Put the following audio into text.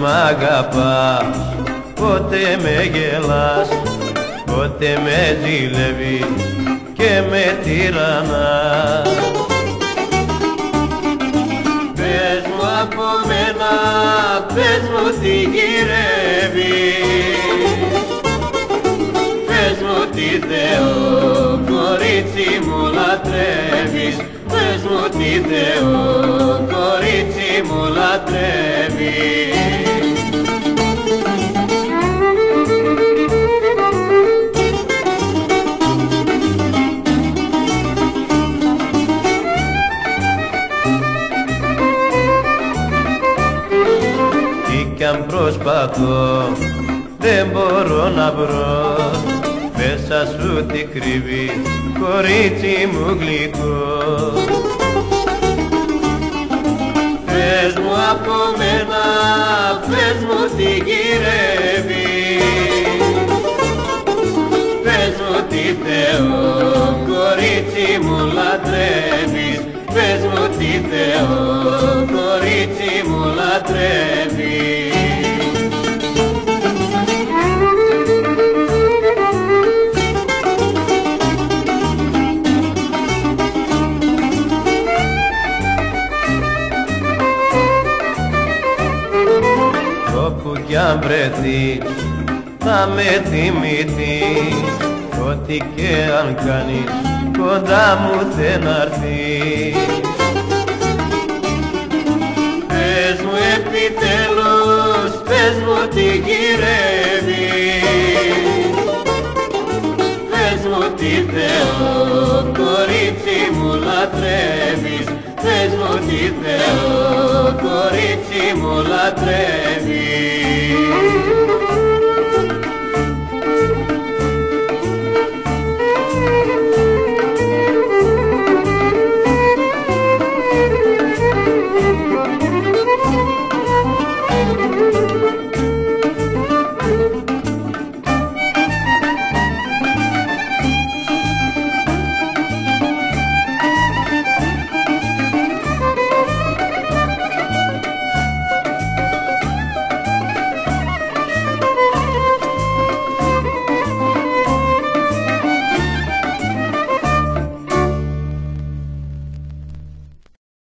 μ' αγαπάς, πότε με γελάς, πότε με ζηλεύεις και με τυραννάς. Πες μου από μένα, πες μου τι γυρεύεις, πες μου τι Θεό, κορίτσι μου λατρεύεις, πες μου τι Θεό, κορίτσι μου λατρεύεις. Τι κι αν προσπαθώ δεν μπορώ να βρω μέσα σου τι κρύβει, κορίτσι μου γλυκό. Πες μου από μένα, πες μου τι γυρεύεις, πες μου τι Θεό, κορίτσι μου λατρεύεις, πες μου τι Θεό, κορίτσι μου λατρεύεις. Όπου κι αν βρεθείς θα με θυμηθείς, ό,τι και αν κάνεις κοντά μου θε να'ρθείς. Πες μου επιτέλους, πες μου τι γυρεύεις, πες μου τι Θεό, κορίτσι μου λατρεύεις, πες μου τι Θεό, κορίτσι μου λατρεύεις.